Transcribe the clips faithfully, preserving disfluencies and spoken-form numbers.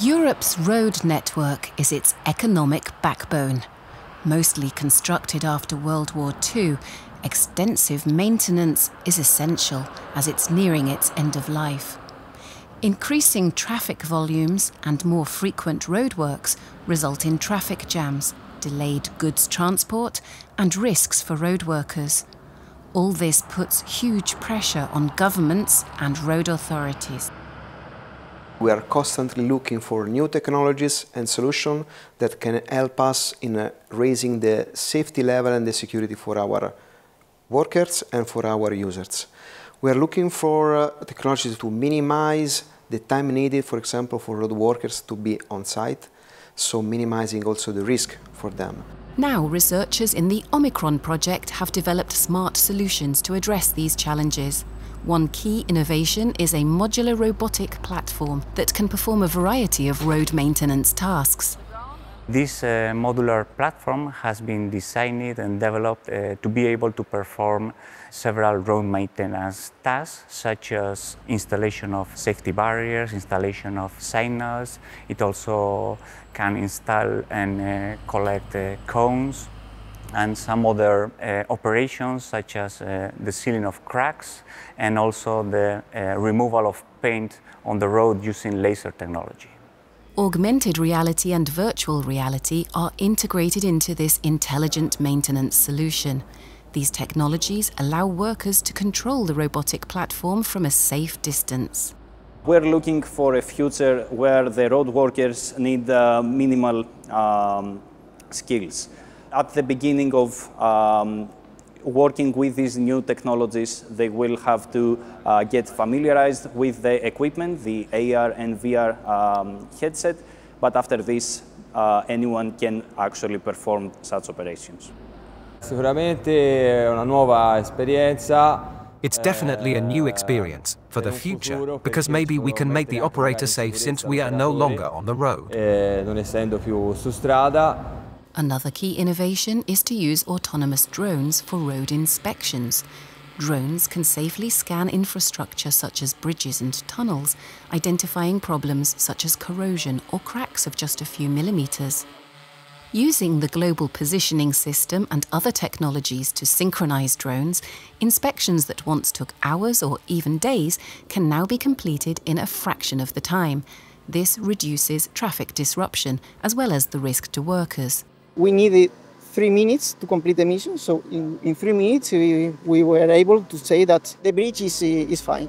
Europe's road network is its economic backbone. Mostly constructed after World War Two, extensive maintenance is essential as it's nearing its end of life. Increasing traffic volumes and more frequent roadworks result in traffic jams, delayed goods transport and risks for road workers. All this puts huge pressure on governments and road authorities. We are constantly looking for new technologies and solutions that can help us in uh, raising the safety level and the security for our workers and for our users. We are looking for uh, technologies to minimize the time needed, for example, for road workers to be on site, so minimizing also the risk for them. Now, researchers in the OMICRON project have developed smart solutions to address these challenges. One key innovation is a modular robotic platform that can perform a variety of road maintenance tasks. This uh, modular platform has been designed and developed uh, to be able to perform several road maintenance tasks, such as installation of safety barriers, installation of signals. It also can install and uh, collect uh, cones, and some other uh, operations such as uh, the sealing of cracks and also the uh, removal of paint on the road using laser technology. Augmented reality and virtual reality are integrated into this intelligent maintenance solution. These technologies allow workers to control the robotic platform from a safe distance. We're looking for a future where the road workers need uh, minimal um, skills. At the beginning of um, working with these new technologies, they will have to uh, get familiarized with the equipment, the A R and V R um, headset, but after this, uh, anyone can actually perform such operations. Sicuramente è una nuova esperienza. It's definitely a new experience for the future, because maybe we can make the operator safe since we are no longer on the road. Non essendo più su strada. Another key innovation is to use autonomous drones for road inspections. Drones can safely scan infrastructure such as bridges and tunnels, identifying problems such as corrosion or cracks of just a few millimeters. Using the global positioning system and other technologies to synchronize drones, inspections that once took hours or even days can now be completed in a fraction of the time. This reduces traffic disruption as well as the risk to workers. We needed three minutes to complete the mission, so in, in three minutes we, we were able to say that the bridge is, is fine.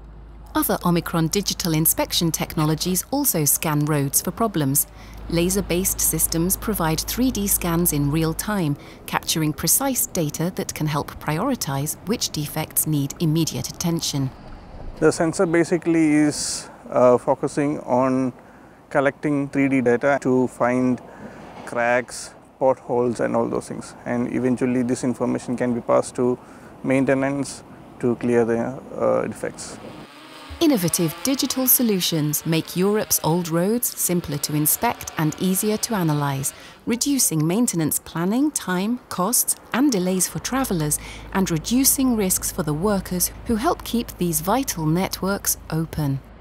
Other OMICRON digital inspection technologies also scan roads for problems. Laser-based systems provide three D scans in real time, capturing precise data that can help prioritize which defects need immediate attention. The sensor basically is uh, focusing on collecting three D data to find cracks, potholes and all those things, and eventually this information can be passed to maintenance to clear the uh, defects. Innovative digital solutions make Europe's old roads simpler to inspect and easier to analyse, reducing maintenance planning, time, costs and delays for travellers, and reducing risks for the workers who help keep these vital networks open.